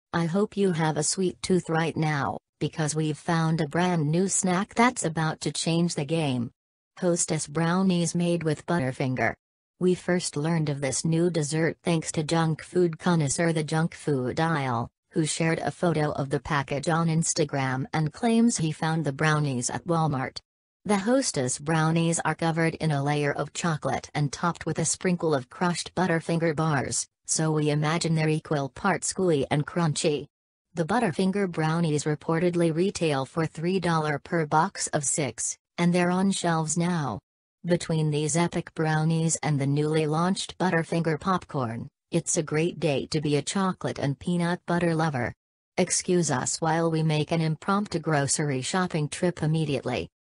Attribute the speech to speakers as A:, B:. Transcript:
A: I hope you have a sweet tooth right now, because we've found a brand new snack that's about to change the game. Hostess brownies made with Butterfinger. We first learned of this new dessert thanks to junk food connoisseur the junk food aisle, who shared a photo of the package on Instagram and claims he found the brownies at Walmart. The Hostess brownies are covered in a layer of chocolate and topped with a sprinkle of crushed Butterfinger bars, so we imagine they're equal parts gooey and crunchy. The Butterfinger brownies reportedly retail for $3 per box of 6, and they're on shelves now. Between these epic brownies and the newly launched Butterfinger popcorn, it's a great day to be a chocolate and peanut butter lover. Excuse us while we make an impromptu grocery shopping trip immediately.